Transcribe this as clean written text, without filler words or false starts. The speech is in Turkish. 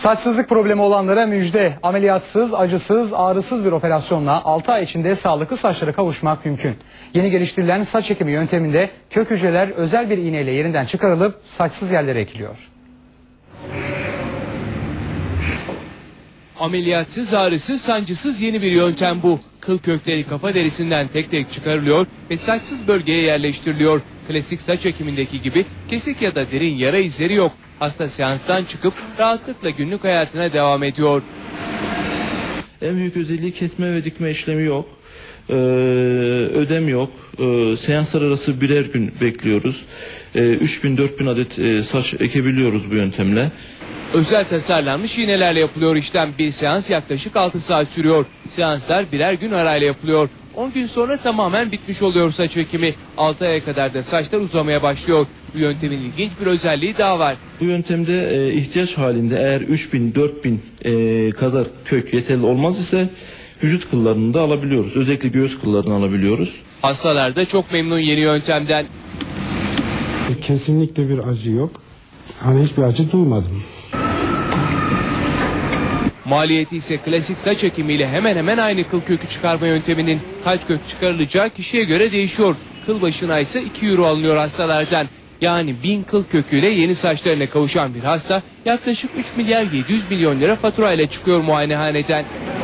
Saçsızlık problemi olanlara müjde. Ameliyatsız, acısız, ağrısız bir operasyonla 6 ay içinde sağlıklı saçlara kavuşmak mümkün. Yeni geliştirilen saç ekimi yönteminde kök hücreler özel bir iğneyle yerinden çıkarılıp saçsız yerlere ekiliyor. Ameliyatsız, ağrısız, sancısız yeni bir yöntem bu. Kıl kökleri kafa derisinden tek tek çıkarılıyor ve saçsız bölgeye yerleştiriliyor. Klasik saç ekimindeki gibi kesik ya da derin yara izleri yok. Hasta seanstan çıkıp rahatlıkla günlük hayatına devam ediyor. En büyük özelliği kesme ve dikme işlemi yok. Ödem yok. Seanslar arası birer gün bekliyoruz. 3000-4000 adet saç ekebiliyoruz bu yöntemle. Özel tasarlanmış iğnelerle yapılıyor işlem. Bir seans yaklaşık 6 saat sürüyor. Seanslar birer gün arayla yapılıyor. 10 gün sonra tamamen bitmiş oluyor saç ekimi. 6 aya kadar da saçlar uzamaya başlıyor. Bu yöntemin ilginç bir özelliği daha var. Bu yöntemde ihtiyaç halinde eğer 3000-4000 kadar kök yeterli olmaz ise vücut kıllarını da alabiliyoruz. Özellikle göğüs kıllarını alabiliyoruz. Hastalar da çok memnun yeni yöntemden. Kesinlikle bir acı yok. Hani hiçbir acı duymadım. Maliyeti ise klasik saç ekimiyle hemen hemen aynı kıl kökü çıkarma yönteminin. Kaç kök çıkarılacağı kişiye göre değişiyor. Kıl başına ise 2 euro alınıyor hastalardan. Yani 1000 kıl köküyle yeni saçlarına kavuşan bir hasta yaklaşık 3 milyar 700 milyon lira faturayla çıkıyor muayenehaneden.